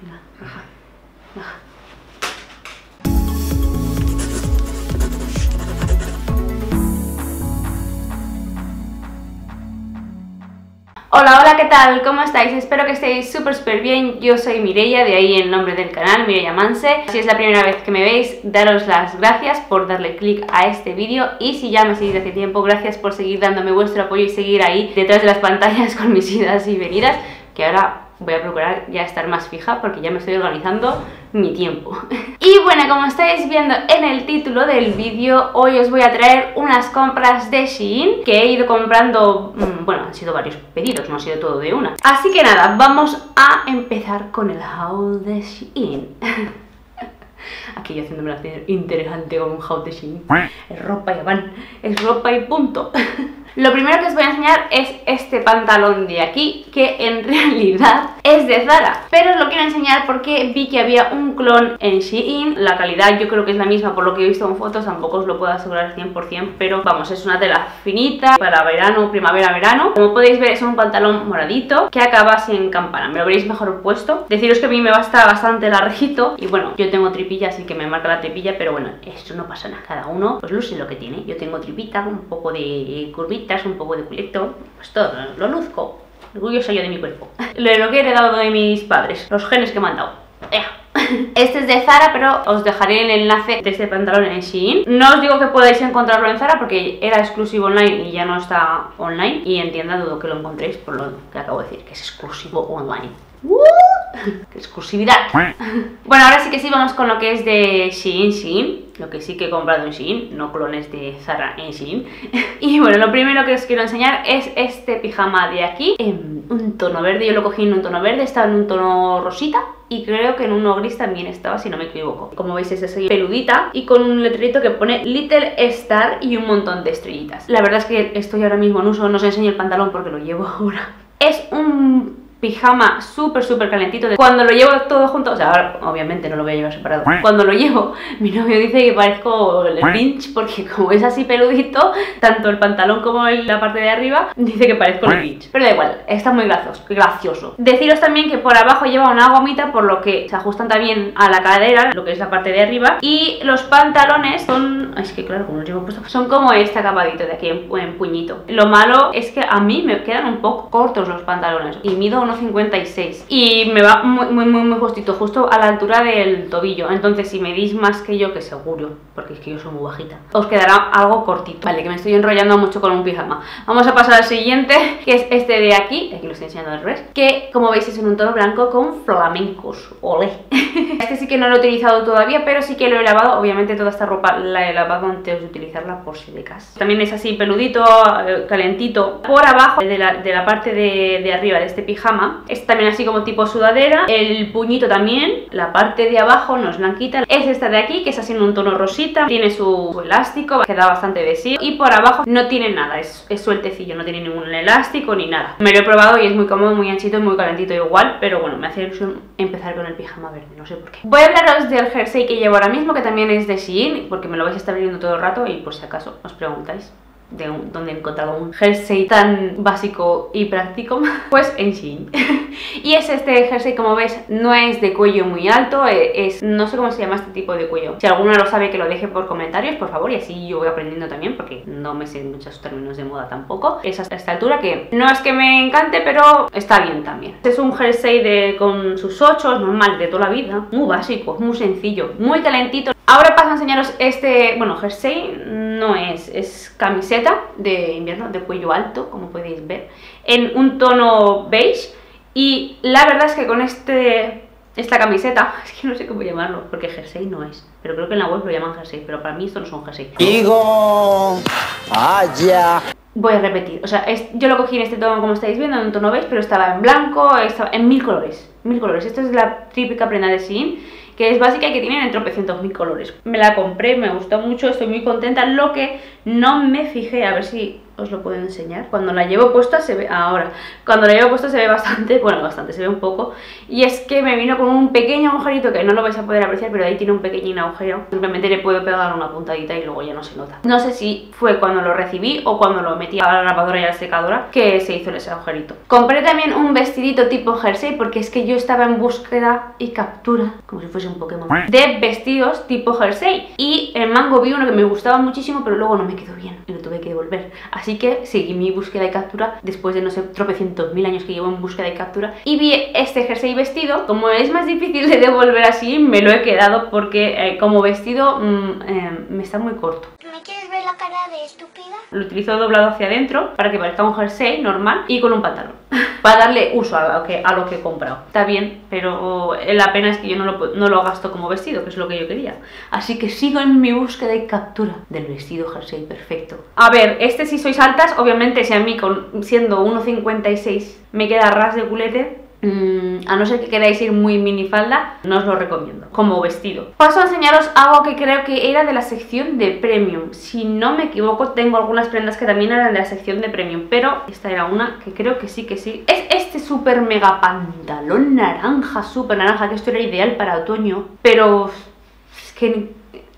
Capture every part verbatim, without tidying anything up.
Venga, baja, baja. Hola, hola, ¿qué tal? ¿Cómo estáis? Espero que estéis súper súper bien. Yo soy Mireia, de ahí el nombre del canal, Mireia Manse. Si es la primera vez que me veis, daros las gracias por darle clic a este vídeo. Y si ya me seguís hace tiempo, gracias por seguir dándome vuestro apoyo y seguir ahí detrás de las pantallas con mis idas y venidas, que ahora voy a procurar ya estar más fija porque ya me estoy organizando mi tiempo. Y bueno, como estáis viendo en el título del vídeo, hoy os voy a traer unas compras de Shein que he ido comprando, bueno, han sido varios pedidos, no ha sido todo de una. Así que nada, vamos a empezar con el haul de Shein. Aquí yo haciéndome la interesante con un haul de Shein. Es ropa y van, es ropa y punto. Lo primero que os voy a enseñar es este pantalón de aquí, que en realidad es de Zara, pero os lo quiero enseñar porque vi que había un clon en Shein. La calidad yo creo que es la misma por lo que he visto en fotos, tampoco os lo puedo asegurar cien por cien, pero vamos, es una tela finita para verano, primavera, verano. Como podéis ver, es un pantalón moradito que acaba sin campana, me lo veréis mejor puesto. Deciros que a mí me basta bastante larguito y bueno, yo tengo tripilla, así que me marca la tripilla, pero bueno, esto no pasa nada, cada uno pues luce lo que tiene. Yo tengo tripita, un poco de curvita, un poco de culeto, pues todo, lo luzco. Orgullosa yo de mi cuerpo. Lo que he heredado de mis padres, los genes que me han dado. Este es de Zara, pero os dejaré el enlace de este pantalón en Shein. No os digo que podáis encontrarlo en Zara porque era exclusivo online y ya no está online. Y en tienda dudo que lo encontréis por lo que acabo de decir, que es exclusivo online. ¡Uh! ¡Qué exclusividad! Bueno, ahora sí que sí, vamos con lo que es de Shein, Shein. Lo que sí que he comprado en Shein, no clones de Zara en Shein. Y bueno, lo primero que os quiero enseñar es este pijama de aquí, en un tono verde. Yo lo cogí en un tono verde, estaba en un tono rosita y creo que en uno gris también estaba, si no me equivoco. Como veis es así peludita y con un letrerito que pone Little Star y un montón de estrellitas. La verdad es que estoy ahora mismo en uso, no os enseño el pantalón porque lo llevo ahora. Es un pijama súper súper calentito. Cuando lo llevo todo junto, o sea, ahora obviamente no lo voy a llevar separado. Cuando lo llevo, mi novio dice que parezco el Grinch porque como es así peludito, tanto el pantalón como la parte de arriba, dice que parezco el Grinch. Pero da igual, está muy gracioso, gracioso. Deciros también que por abajo lleva una gomita, por lo que se ajustan también a la cadera, lo que es la parte de arriba. Y los pantalones son, es que claro, como los llevo puestos, son como este acabadito de aquí en, en puñito. Lo malo es que a mí me quedan un poco cortos los pantalones y mido uno cincuenta y seis y me va muy muy muy muy justito, justo a la altura del tobillo. Entonces si medís más que yo, que seguro, porque es que yo soy muy bajita, os quedará algo cortito. Vale, que me estoy enrollando mucho con un pijama. Vamos a pasar al siguiente, que es este de aquí. Aquí lo estoy enseñando al revés, que como veis es en un tono blanco con flamencos. Ole. Este sí que no lo he utilizado todavía, pero sí que lo he lavado. Obviamente toda esta ropa la he lavado antes de utilizarla por si de caso. También es así peludito, calentito. Por abajo de la, de la parte de, de arriba de este pijama es también así como tipo sudadera. El puñito también, la parte de abajo no es blanquita, es esta de aquí, que es así en un tono rosita. Tiene su, su elástico, queda bastante de sí. Y por abajo no tiene nada, es, es sueltecillo, no tiene ningún elástico ni nada. Me lo he probado y es muy cómodo, muy anchito y muy calentito igual. Pero bueno, me hace ilusión empezar con el pijama verde, no sé por qué. Voy a hablaros del jersey que llevo ahora mismo, que también es de Shein, porque me lo vais a estar viendo todo el rato y por si acaso os preguntáis de un, dónde he encontrado un jersey tan básico y práctico, pues en Shein. Y es este jersey, como ves, no es de cuello muy alto, es, no sé cómo se llama este tipo de cuello. Si alguno lo sabe, que lo deje por comentarios, por favor, y así yo voy aprendiendo también, porque no me sé muchos términos de moda tampoco. Es a esta altura que no es que me encante, pero está bien también. Es un jersey de, con sus ochos, normal, de toda la vida, muy básico, muy sencillo, muy calentito. Ahora paso a enseñaros este, bueno, jersey no es, es camiseta de invierno, de cuello alto, como podéis ver, en un tono beige. Y la verdad es que con este, esta camiseta, es que no sé cómo llamarlo, porque jersey no es, pero creo que en la web lo llaman jersey, pero para mí esto no son jersey. Digo, vaya. Voy a repetir, o sea, es, yo lo cogí en este tono como estáis viendo, en un tono beige, pero estaba en blanco, estaba en mil colores, mil colores. Esto es la típica prenda de Shein, que es básica y que tienen en tropecientos mil colores. Me la compré, me gustó mucho, estoy muy contenta. Lo que no me fijé, a ver si os lo puedo enseñar. Cuando la llevo puesta se ve, ahora, cuando la llevo puesta se ve bastante, bueno, bastante, se ve un poco. Y es que me vino con un pequeño agujerito que no lo vais a poder apreciar, pero ahí tiene un pequeño agujero. Simplemente le puedo pegar una puntadita y luego ya no se nota. No sé si fue cuando lo recibí o cuando lo metí a la lavadora y a la secadora que se hizo ese agujerito. Compré también un vestidito tipo jersey porque es que yo estaba en búsqueda y captura, como si fuese un Pokémon, de vestidos tipo jersey. Y en Mango vi uno que me gustaba muchísimo, pero luego no me quedó bien y lo tuve que devolver. Así que seguí mi búsqueda y captura después de no sé, tropecientos mil años que llevo en búsqueda y captura. Y vi este jersey vestido. Como es más difícil de devolver así, me lo he quedado porque eh, como vestido mmm, eh, me está muy corto. ¿Me quieres ver la cara de estúpida? Lo utilizo doblado hacia adentro para que parezca un jersey normal y con un pantalón. Para darle uso a lo, que, a lo que he comprado. Está bien, pero la pena es que yo no lo, no lo gasto como vestido, que es lo que yo quería. Así que sigo en mi búsqueda y captura del vestido jersey perfecto. A ver, este si sois altas, obviamente si a mí con, siendo uno cincuenta y seis me queda ras de culete, mmm, a no ser que queráis ir muy minifalda, no os lo recomiendo como vestido. Paso a enseñaros algo que creo que era de la sección de premium. Si no me equivoco, tengo algunas prendas que también eran de la sección de premium, pero esta era una que creo que sí que sí. Es este súper mega pantalón naranja, súper naranja, que esto era ideal para otoño, pero es que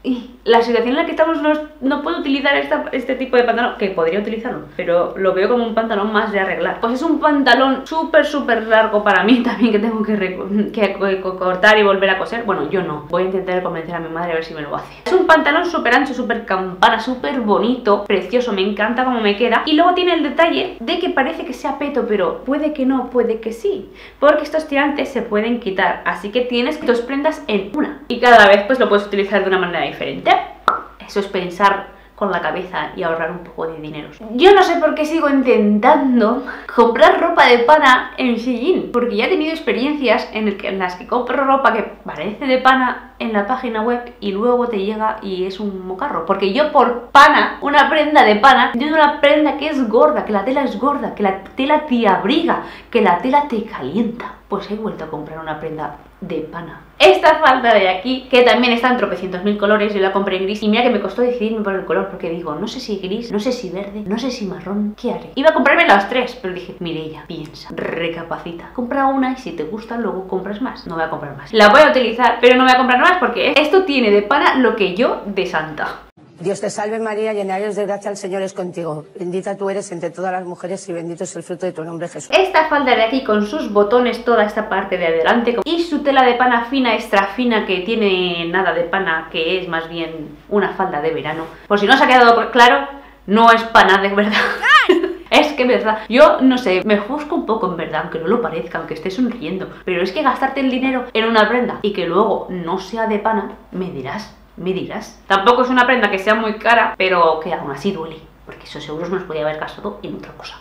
la situación en la que estamos no, no puedo utilizar esta, este tipo de pantalón, que podría utilizarlo, pero lo veo como un pantalón más de arreglar. Pues es un pantalón súper súper largo para mí también, que tengo que, que cortar y volver a coser. Bueno, yo no, voy a intentar convencer a mi madre a ver si me lo hace. Es un pantalón súper ancho, súper campana, súper bonito, precioso, me encanta cómo me queda. Y luego tiene el detalle de que parece que sea peto, pero puede que no, puede que sí, porque estos tirantes se pueden quitar, así que tienes dos prendas en una y cada vez pues lo puedes utilizar de una manera diferente. Eso es pensar con la cabeza y ahorrar un poco de dinero. Yo no sé por qué sigo intentando comprar ropa de pana en Shein, porque ya he tenido experiencias en, el que, en las que compro ropa que parece de pana en la página web y luego te llega y es un mocarro. Porque yo por pana, una prenda de pana, yo una prenda que es gorda, que la tela es gorda, que la tela te abriga, que la tela te calienta. Pues he vuelto a comprar una prenda de pana. Esta falda de aquí, que también está en tropecientos mil colores, yo la compré en gris y mira que me costó decidirme por el color, porque digo, no sé si gris, no sé si verde, no sé si marrón, ¿qué haré? Iba a comprarme las tres, pero dije, Mireia, piensa, recapacita, compra una y si te gusta luego compras más. No voy a comprar más. La voy a utilizar, pero no voy a comprar más porque esto tiene de pana lo que yo de santa. Dios te salve María, llena eres de gracia, el Señor es contigo. Bendita tú eres entre todas las mujeres y bendito es el fruto de tu nombre, Jesús. Esta falda de aquí con sus botones, toda esta parte de adelante y su tela de pana fina, extra fina, que tiene nada de pana, que es más bien una falda de verano. Por si no os ha quedado claro, no es pana de verdad. Es que, verdad, yo no sé, me juzgo un poco en verdad, aunque no lo parezca, aunque esté sonriendo, pero es que gastarte el dinero en una prenda y que luego no sea de pana, me dirás. Me dirás. Tampoco es una prenda que sea muy cara, pero que aún así duele, porque esos euros me los podía haber gastado en otra cosa.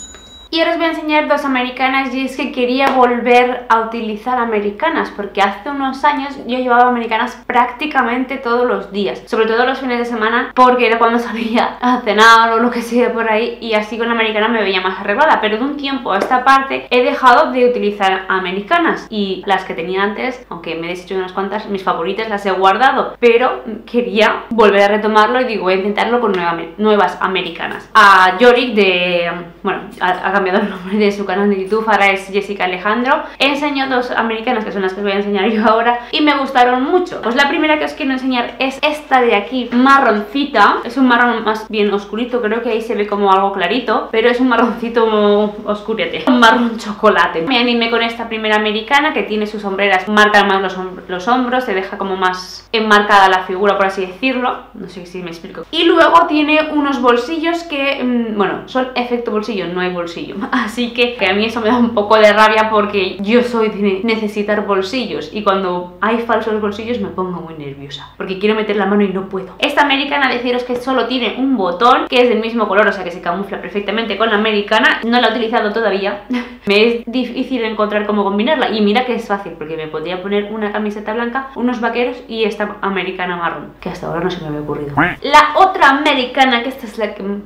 Y ahora os voy a enseñar dos americanas, y es que quería volver a utilizar americanas, porque hace unos años yo llevaba americanas prácticamente todos los días, sobre todo los fines de semana, porque era cuando salía a cenar o lo que sea por ahí, y así con la americana me veía más arreglada. Pero de un tiempo a esta parte he dejado de utilizar americanas, y las que tenía antes, aunque me he deshecho de unas cuantas, mis favoritas las he guardado, pero quería volver a retomarlo y digo, voy a intentarlo con nueva, nuevas americanas. A Yorick de... bueno, a cambiado el nombre de su canal de YouTube, ahora es Jessica Alejandro. Enseño dos americanas que son las que os voy a enseñar yo ahora y me gustaron mucho. Pues la primera que os quiero enseñar es esta de aquí, marroncita. Es un marrón más bien oscurito, creo que ahí se ve como algo clarito, pero es un marroncito oscurete, un marrón chocolate. Me animé con esta primera americana que tiene sus sombreras, marcan más los, hom los hombros, se deja como más enmarcada la figura, por así decirlo. No sé si me explico. Y luego tiene unos bolsillos que, mmm, bueno, son efecto bolsillo, no hay bolsillo. Así que, que a mí eso me da un poco de rabia porque yo soy de necesitar bolsillos y cuando hay falsos bolsillos me pongo muy nerviosa porque quiero meter la mano y no puedo. Esta americana, deciros que solo tiene un botón que es del mismo color, o sea que se camufla perfectamente con la americana. No la he utilizado todavía. Me es difícil encontrar cómo combinarla y mira que es fácil porque me podría poner una camiseta blanca, unos vaqueros y esta americana marrón, que hasta ahora no se me había ocurrido. La otra americana, que esta es la que más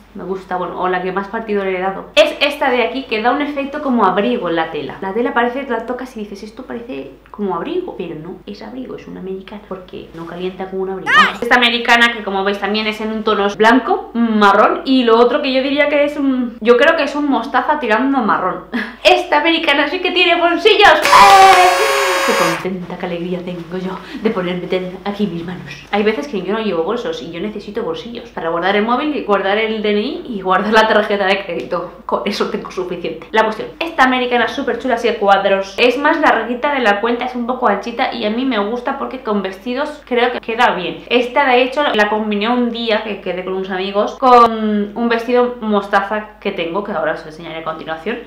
me gusta, bueno, o la que más partido le he dado, es esta de aquí, que da un efecto como abrigo en la tela. La tela parece, la tocas y dices, esto parece como abrigo, pero no es abrigo, es una americana, porque no calienta como un abrigo. Esta americana, que como veis también es en un tono blanco, marrón, y lo otro que yo diría que es un, yo creo que es un mostaza tirando a marrón. Esta americana sí que tiene bolsillos. ¡Eh! Qué contenta, qué alegría tengo yo de ponerme aquí mis manos. Hay veces que yo no llevo bolsos y yo necesito bolsillos para guardar el móvil y guardar el D N I y guardar la tarjeta de crédito. Con eso tengo suficiente. La cuestión, esta americana es súper chula, así de cuadros, es más larguita de la cuenta, es un poco anchita y a mí me gusta porque con vestidos creo que queda bien. Esta de hecho la combiné un día que quedé con unos amigos con un vestido mostaza que tengo, que ahora os enseñaré a continuación.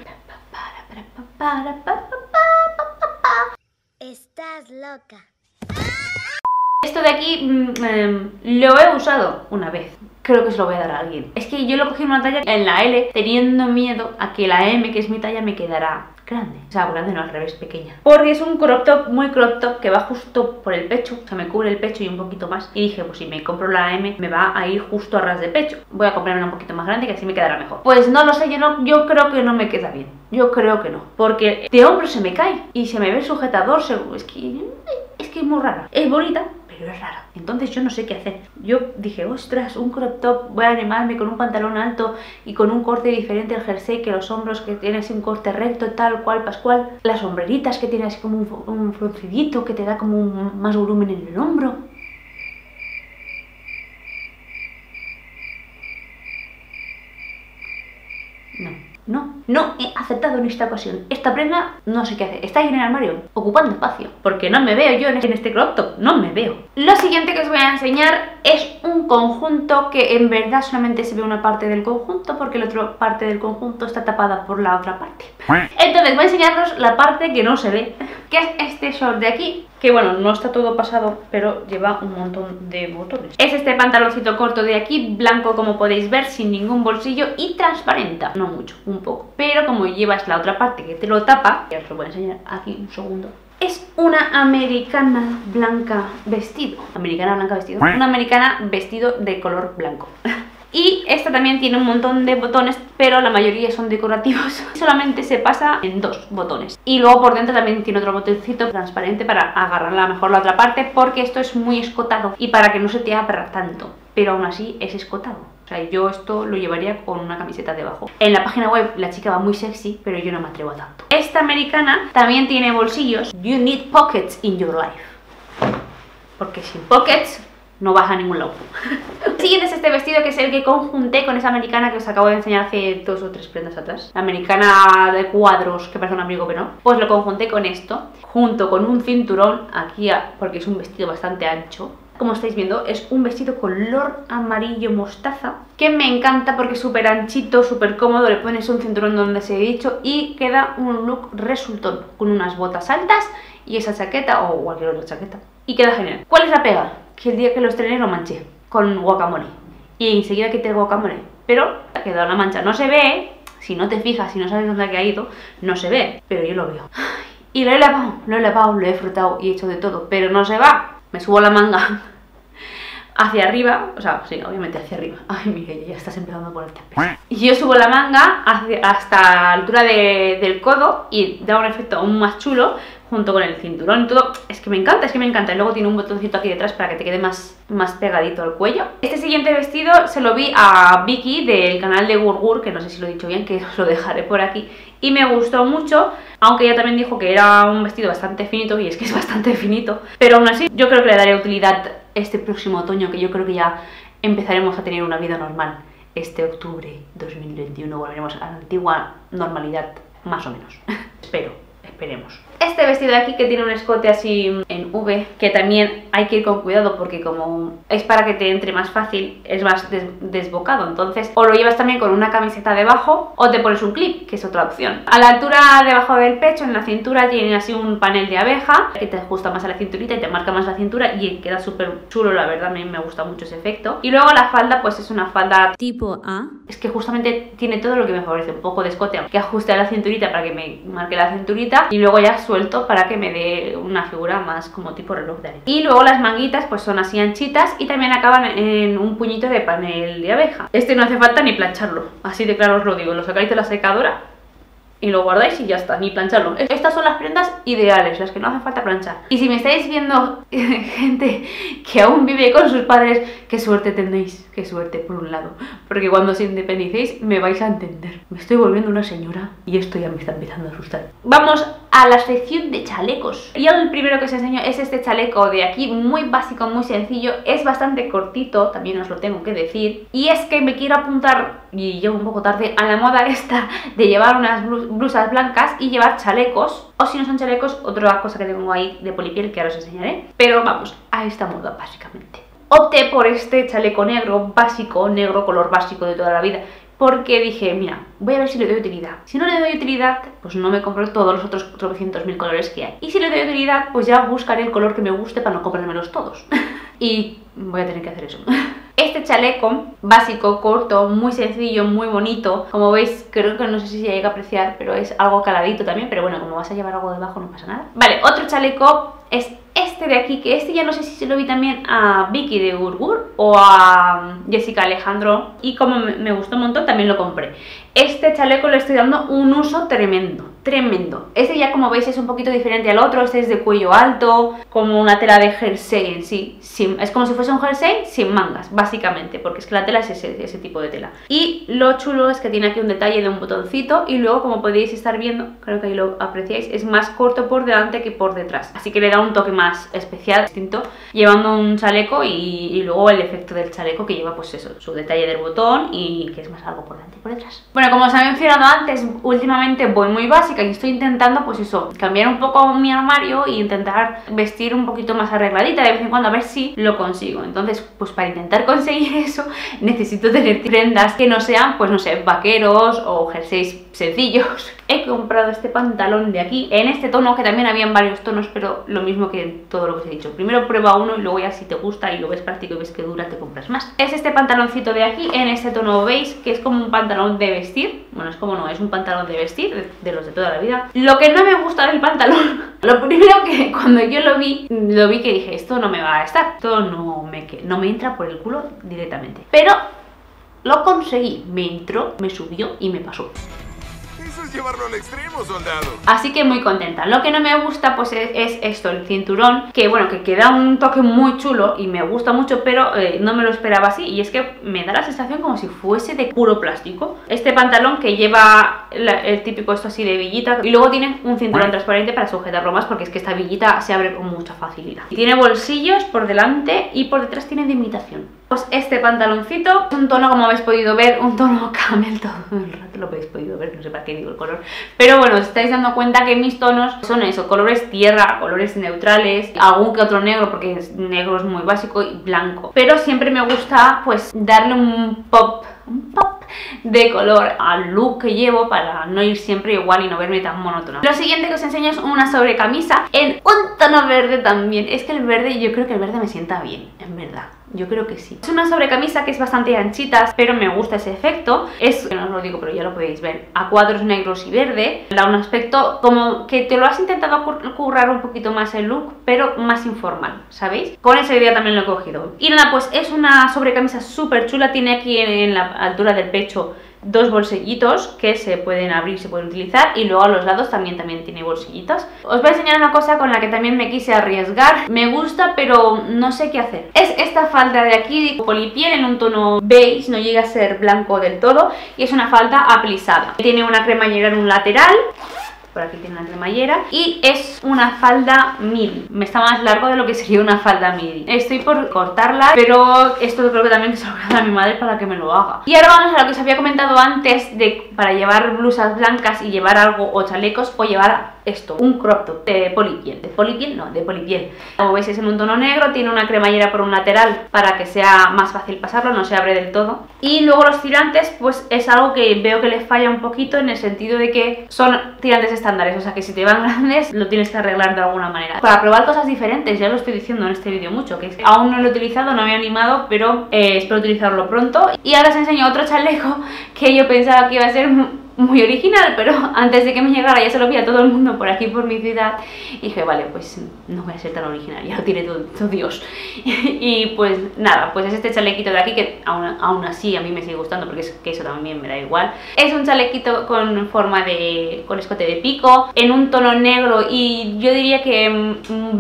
Estás loca. Esto de aquí mmm, eh, lo he usado una vez. Creo que se lo voy a dar a alguien. Es que yo lo cogí en una talla en la L, teniendo miedo a que la M, que es mi talla, me quedara grande. O sea, grande no, al revés, pequeña. Porque es un crop top, muy crop top, que va justo por el pecho. O sea, me cubre el pecho y un poquito más. Y dije, pues si me compro la M, me va a ir justo a ras de pecho. Voy a comprarme un poquito más grande, que así me quedará mejor. Pues no lo sé, yo, no, yo creo que no me queda bien. Yo creo que no. Porque de hombro se me cae. Y se me ve el sujetador, es que, es que es muy rara. Es bonita, pero es rara. Entonces yo no sé qué hacer. Yo dije, ostras, un crop top, voy a animarme con un pantalón alto y con un corte diferente el jersey, que los hombros que tiene así un corte recto, tal cual, pascual. Las sombreritas que tiene así como un, un fruncidito que te da como un, más volumen en el hombro. No. No, no he aceptado en esta ocasión. Esta prenda no sé qué hacer. Está ahí en el armario, ocupando espacio. Porque no me veo yo en este crop top. No me veo. Lo siguiente que os voy a enseñar es un conjunto que en verdad solamente se ve una parte del conjunto, porque la otra parte del conjunto está tapada por la otra parte. Entonces voy a enseñaros la parte que no se ve, que es este short de aquí. Que bueno, no está todo pasado, pero lleva un montón de botones. Es este pantaloncito corto de aquí, blanco como podéis ver, sin ningún bolsillo y transparente. No mucho, un poco. Pero como llevas la otra parte que te lo tapa, ya os lo voy a enseñar aquí un segundo. Es una americana blanca vestido. Americana blanca vestido. Una americana vestido de color blanco. Y esta también tiene un montón de botones, pero la mayoría son decorativos. Solamente se pasa en dos botones. Y luego por dentro también tiene otro botoncito transparente para agarrarla mejor la otra parte, porque esto es muy escotado y para que no se te abra tanto. Pero aún así es escotado. O sea, yo esto lo llevaría con una camiseta debajo. En la página web la chica va muy sexy, pero yo no me atrevo a tanto. Esta americana también tiene bolsillos. You need pockets in your life. Porque sin pockets no vas a ningún lado. El siguiente es este vestido, que es el que conjunté con esa americana que os acabo de enseñar hace dos o tres prendas atrás. La americana de cuadros, que parece un amigo pero no. Pues lo conjunté con esto, junto con un cinturón aquí, porque es un vestido bastante ancho. Como estáis viendo, es un vestido color amarillo mostaza, que me encanta porque es súper anchito, súper cómodo. Le pones un cinturón donde se he dicho y queda un look resultón, con unas botas altas y esa chaqueta o cualquier otra chaqueta. Y queda genial. ¿Cuál es la pega? Que el día que lo estrené lo manché con guacamole y enseguida quité el guacamole, pero ha quedado la mancha. No se ve, si no te fijas, si no sabes dónde ha ido, no se ve, pero yo lo veo. Y lo he lavado, lo he lavado, lo he frotado y he hecho de todo, pero no se va. Me subo la manga hacia arriba, o sea, sí, obviamente hacia arriba. Ay, mira, ya estás empezando a ponerte. Y yo subo la manga hacia, hasta la altura de, del codo y da un efecto aún más chulo, junto con el cinturón y todo. Es que me encanta, es que me encanta. Y luego tiene un botoncito aquí detrás para que te quede más, más pegadito al cuello. Este siguiente vestido se lo vi a Vicky del canal de Gurgur, que no sé si lo he dicho bien, que os lo dejaré por aquí. Y me gustó mucho, aunque ella también dijo que era un vestido bastante finito, y es que es bastante finito. Pero aún así yo creo que le daré utilidad este próximo otoño, que yo creo que ya empezaremos a tener una vida normal. Este octubre dos mil veintiuno volveremos a la antigua normalidad, más o menos. Espero, esperemos. Este vestido de aquí, que tiene un escote así en V, que también hay que ir con cuidado porque como es para que te entre más fácil, es más des desbocado. Entonces o lo llevas también con una camiseta debajo o te pones un clip, que es otra opción. A la altura debajo del pecho, en la cintura, tiene así un panel de abeja que te ajusta más a la cinturita y te marca más la cintura y queda súper chulo, la verdad. A mí me gusta mucho ese efecto. Y luego la falda, pues es una falda tipo A. Es que justamente tiene todo lo que me favorece. Un poco de escote que ajuste a la cinturita para que me marque la cinturita, bolsita y luego ya suelto para que me dé una figura más como tipo reloj de arena. Y luego las manguitas pues son así anchitas y también acaban en un puñito de panel de abeja. Este no hace falta ni plancharlo, así de claro os lo digo, lo sacáis de la secadora y lo guardáis y ya está, ni plancharlo. Estas son las prendas ideales, las que no hace falta planchar. Y si me estáis viendo gente que aún vive con sus padres, qué suerte tendréis, qué suerte por un lado, porque cuando os independicéis me vais a entender. Me estoy volviendo una señora y esto ya me está empezando a asustar. Vamos a la sección de chalecos. Y el primero que os enseño es este chaleco de aquí, muy básico, muy sencillo, es bastante cortito, también os lo tengo que decir. Y es que me quiero apuntar, y llego un poco tarde, a la moda esta de llevar unas blusas blancas y llevar chalecos, o si no son chalecos, otra cosa que tengo ahí de polipiel que ahora os enseñaré. Pero vamos a esta moda básicamente. Opté por este chaleco negro, básico, negro, color básico de toda la vida, porque dije, mira, voy a ver si le doy utilidad. Si no le doy utilidad, pues no me compro todos los otros trescientos mil colores que hay. Y si le doy utilidad, pues ya buscaré el color que me guste para no comprármelos todos. Y voy a tener que hacer eso. Este chaleco básico, corto, muy sencillo, muy bonito. Como veis, creo que no sé si se llega a apreciar, pero es algo caladito también. Pero bueno, como vas a llevar algo debajo no pasa nada. Vale, otro chaleco es este de aquí, que este ya no sé si se lo vi también a Vicky de Urgur o a Jessica Alejandro, y como me gustó un montón también lo compré. Este chaleco le estoy dando un uso tremendo, tremendo. Este ya, como veis, es un poquito diferente al otro. Este es de cuello alto, como una tela de jersey en sí, sin, es como si fuese un jersey sin mangas, básicamente, porque es que la tela es ese, ese tipo de tela. Y lo chulo es que tiene aquí un detalle de un botoncito, y luego, como podéis estar viendo, creo que ahí lo apreciáis, es más corto por delante que por detrás, así que le da un toque más especial, distinto, llevando un chaleco, y, y luego el efecto del chaleco que lleva, pues eso, su detalle del botón y que es más algo por delante y por detrás. Bueno, como os había mencionado antes, últimamente voy muy básica y estoy intentando, pues eso, cambiar un poco mi armario e intentar vestir un poquito más arregladita de vez en cuando, a ver si lo consigo. Entonces, pues para intentar conseguir eso, necesito tener prendas que no sean, pues no sé, vaqueros o jerseys sencillos. He comprado este pantalón de aquí, en este tono, que también había en varios tonos, pero lo mismo que en todo lo que os he dicho. Primero prueba uno y luego ya, si te gusta y lo ves práctico y ves que dura, te compras más. Es este pantaloncito de aquí, en este tono, veis que es como un pantalón de vestir. Bueno, es como no, es un pantalón de vestir, de, de los de toda la vida. Lo que no me gusta del pantalón, lo primero que cuando yo lo vi, lo vi que dije, esto no me va a estar, esto no me, no me entra por el culo directamente. Pero lo conseguí, me entró, me subió y me pasó. Eso es llevarlo al extremo, soldado. Así que muy contenta. Lo que no me gusta pues es, es esto, el cinturón, que bueno, que queda un toque muy chulo y me gusta mucho, pero eh, no me lo esperaba así, y es que me da la sensación como si fuese de puro plástico. Este pantalón que lleva la, el típico esto así de villita, y luego tiene un cinturón transparente para sujetarlo más, porque es que esta villita se abre con mucha facilidad. Y tiene bolsillos por delante y por detrás tiene de imitación. Pues este pantaloncito es un tono, como habéis podido ver, un tono camel, todo el rato lo habéis podido ver, no sé para qué digo el color, pero bueno, os estáis dando cuenta que mis tonos son eso, colores tierra, colores neutrales, algún que otro negro, porque es negro es muy básico, y blanco, pero siempre me gusta pues darle un pop, un pop de color al look que llevo para no ir siempre igual y no verme tan monótona. Lo siguiente que os enseño es una sobrecamisa en un tono verde también. Es que el verde, yo creo que el verde me sienta bien, en verdad. Yo creo que sí. Es una sobrecamisa que es bastante anchita, pero me gusta ese efecto. Es, que no os lo digo, pero ya lo podéis ver, a cuadros negros y verde. Da un aspecto como que te lo has intentado currar un poquito más el look, pero más informal, ¿sabéis? Con esa idea también lo he cogido. Y nada, pues es una sobrecamisa súper chula. Tiene aquí en, en la altura del pecho dos bolsillitos que se pueden abrir, se pueden utilizar, y luego a los lados también, también tiene bolsillitos. Os voy a enseñar una cosa con la que también me quise arriesgar. Me gusta, pero no sé qué hacer. Es esta falda de aquí, de polipiel, en un tono beige, no llega a ser blanco del todo, y es una falda aplisada. Tiene una cremallera en un lateral. Por aquí tiene una cremallera, y es una falda midi. Me está más largo de lo que sería una falda midi. Estoy por cortarla, pero esto creo que también se lo voy a dar a mi madre para que me lo haga. Y ahora vamos a lo que os había comentado antes, de para llevar blusas blancas y llevar algo, o chalecos, o llevar esto, un crop top de polipiel. ¿De polipiel? No, de polipiel. Como veis es en un tono negro, tiene una cremallera por un lateral para que sea más fácil pasarlo, no se abre del todo. Y luego los tirantes, pues es algo que veo que les falla un poquito, en el sentido de que son tirantes estándares, o sea que si te van grandes lo tienes que arreglar de alguna manera. Para probar cosas diferentes, ya lo estoy diciendo en este vídeo mucho, que aún no lo he utilizado, no me he animado, pero eh, espero utilizarlo pronto. Y ahora os enseño otro chaleco que yo pensaba que iba a ser muy original, pero antes de que me llegara ya se lo vi a todo el mundo por aquí, por mi ciudad, y dije, vale, pues no voy a ser tan original, ya lo tiene todo, todo Dios. Y pues nada, pues es este chalequito de aquí que aún, aún así a mí me sigue gustando porque es que eso también me da igual. Es un chalequito con forma de, con escote de pico, en un tono negro y yo diría que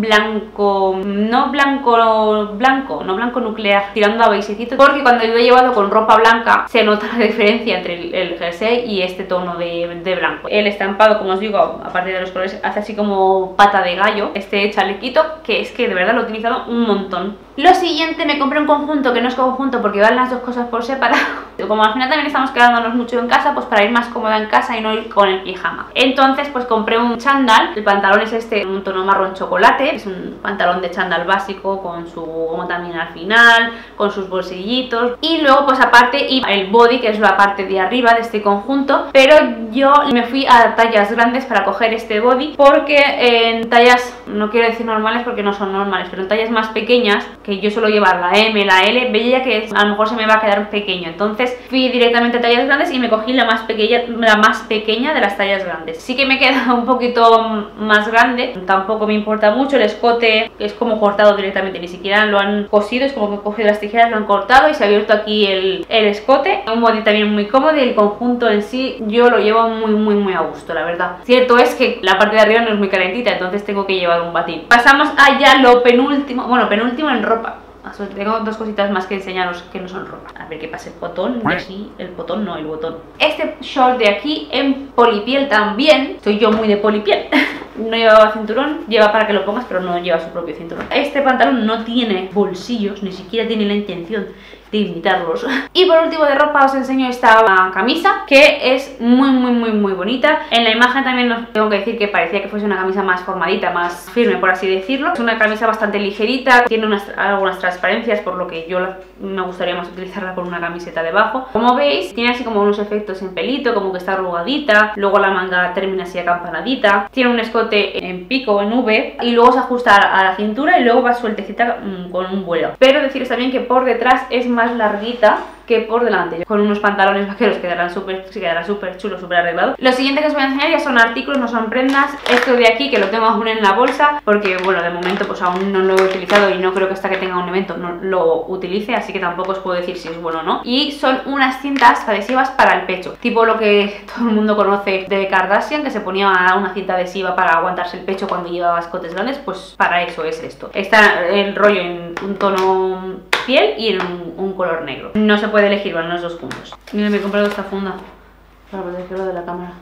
blanco, no blanco, blanco, no blanco nuclear, tirando a beigecito, porque cuando yo he llevado con ropa blanca se nota la diferencia entre el, el jersey y este tono de, de blanco. El estampado, como os digo, aparte de los colores, hace así como pata de gallo este chalequito, que es que de verdad lo he utilizado un montón. Lo siguiente, me compré un conjunto que no es conjunto porque van las dos cosas por separado. Como al final también estamos quedándonos mucho en casa, pues para ir más cómoda en casa y no ir con el pijama. Entonces pues compré un chándal, el pantalón es este, un tono marrón chocolate, es un pantalón de chándal básico con su gomo también al final, con sus bolsillitos. Y luego pues aparte y el body, que es la parte de arriba de este conjunto, pero yo me fui a tallas grandes para coger este body porque en tallas, no quiero decir normales porque no son normales, pero en tallas más pequeñas, que yo suelo llevar la M, la L, veía que a lo mejor se me va a quedar pequeño, entonces fui directamente a tallas grandes y me cogí la más pequeña, la más pequeña de las tallas grandes. Sí que me queda un poquito más grande, tampoco me importa mucho, el escote es como cortado directamente, ni siquiera lo han cosido, es como que he cogido las tijeras, lo han cortado y se ha abierto aquí el, el escote. Un body también muy cómodo y el conjunto en sí yo lo llevo muy muy muy a gusto, la verdad. Cierto es que la parte de arriba no es muy calentita, entonces tengo que llevar un batín. Pasamos a ya lo penúltimo, bueno, penúltimo en ropa. Tengo dos cositas más que enseñaros que no son ropa. A ver qué pasa el botón, y así el botón no, el botón. Este short de aquí en polipiel también. Soy yo muy de polipiel. No llevaba cinturón, lleva para que lo pongas, pero no lleva su propio cinturón. Este pantalón no tiene bolsillos, ni siquiera tiene la intención de imitarlos. Y por último de ropa os enseño esta camisa, que es muy muy muy muy bonita. En la imagen también os tengo que decir que parecía que fuese una camisa más formadita, más firme por así decirlo. Es una camisa bastante ligerita, tiene unas, algunas transparencias, por lo que yo la, me gustaría más utilizarla con una camiseta debajo. Como veis, tiene así como unos efectos en pelito, como que está arrugadita, luego la manga termina así acampanadita, tiene un escote en pico, en V, y luego se ajusta a la cintura y luego va sueltecita mmm, con un vuelo. Pero deciros también que por detrás es más más larguita que por delante, con unos pantalones vaqueros que quedarán súper quedará súper chulo, súper arreglado. Lo siguiente que os voy a enseñar ya son artículos, no son prendas. Esto de aquí, que lo tengo aún en la bolsa, porque bueno, de momento pues aún no lo he utilizado y no creo que hasta que tenga un evento no lo utilice, así que tampoco os puedo decir si es bueno o no. Y son unas cintas adhesivas para el pecho, tipo lo que todo el mundo conoce de Kardashian, que se ponía una cinta adhesiva para aguantarse el pecho cuando llevaba escotes grandes, pues para eso es esto. Está el rollo en un tono piel y en un, un color negro. No se puede elegir, van los dos juntos. Mira, me he comprado esta funda para protegerlo de la cámara.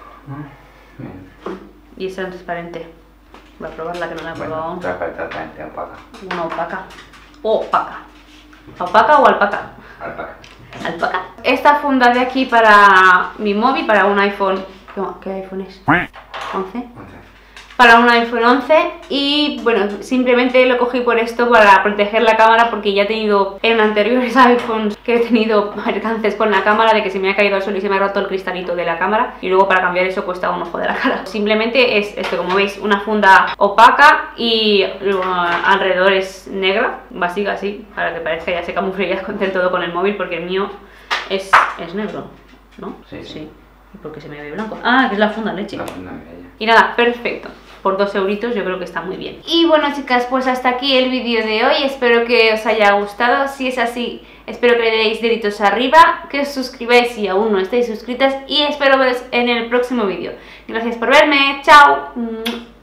Bien. Y es transparente. Voy a probarla, que no la he probado aún. Transparente, opaca. Una opaca. O opaca. ¿Opaca o alpaca? Alpaca. Alpaca. Esta funda de aquí para mi móvil, para un iPhone. ¿Qué iPhone es? ¿once? Para un iPhone once, y bueno, simplemente lo cogí por esto, para proteger la cámara, porque ya he tenido en anteriores iPhones que he tenido alcances con la cámara de que se me ha caído al suelo y se me ha roto el cristalito de la cámara, y luego para cambiar eso cuesta un ojo de la cara. Simplemente es esto, como veis, una funda opaca y uh, alrededor es negra, básica así, para que parezca ya se camufle ya con todo con el móvil, porque el mío es, es negro, ¿no? Sí, sí. ¿Y por qué se me ve blanco? Ah, que es la funda leche. La funda bella. Y nada, perfecto. Por dos euritos yo creo que está muy bien. Y bueno, chicas, pues hasta aquí el vídeo de hoy. Espero que os haya gustado. Si es así, espero que le deis deditos arriba, que os suscribáis si aún no estáis suscritas, y espero veros en el próximo vídeo. Gracias por verme. Chao.